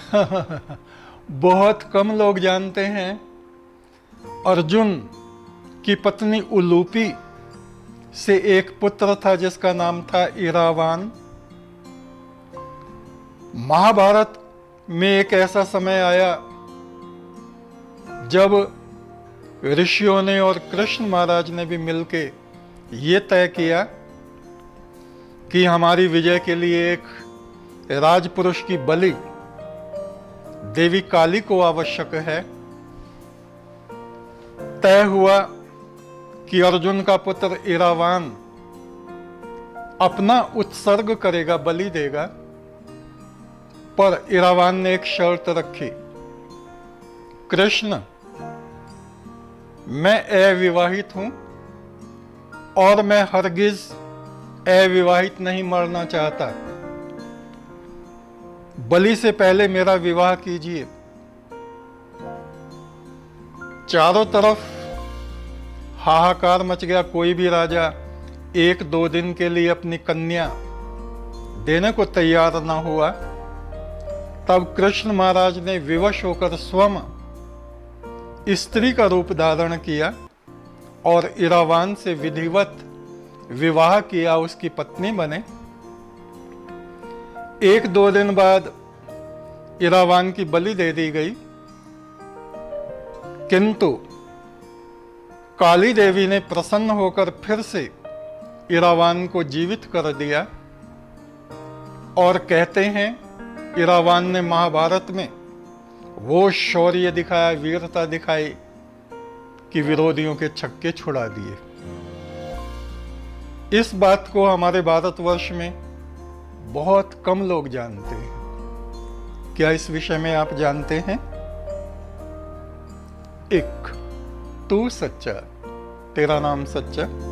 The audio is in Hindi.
बहुत कम लोग जानते हैं, अर्जुन की पत्नी उलूपी से एक पुत्र था जिसका नाम था इरावान। महाभारत में एक ऐसा समय आया जब ऋषियों ने और कृष्ण महाराज ने भी मिलके ये तय किया कि हमारी विजय के लिए एक राजपुरुष की बलि देवी काली को आवश्यक है। तय हुआ कि अर्जुन का पुत्र इरावान अपना उत्सर्ग करेगा, बलि देगा। पर इरावान ने एक शर्त रखी, कृष्ण मैं अविवाहित हूं और मैं हरगिज अविवाहित नहीं मरना चाहता, बलि से पहले मेरा विवाह कीजिए। चारों तरफ हाहाकार मच गया। कोई भी राजा 1-2 दिन के लिए अपनी कन्या देने को तैयार ना हुआ। तब कृष्ण महाराज ने विवश होकर स्वयं स्त्री का रूप धारण किया और इरावान से विधिवत विवाह किया, उसकी पत्नी बने। 1-2 दिन बाद इरावान की बलि दे दी गई, किंतु काली देवी ने प्रसन्न होकर फिर से इरावान को जीवित कर दिया। और कहते हैं इरावान ने महाभारत में वो शौर्य दिखाया, वीरता दिखाई कि विरोधियों के छक्के छुड़ा दिए। इस बात को हमारे भारतवर्ष में बहुत कम लोग जानते हैं। क्या इस विषय में आप जानते हैं? एक, तू सच्चा, तेरा नाम सच्चा।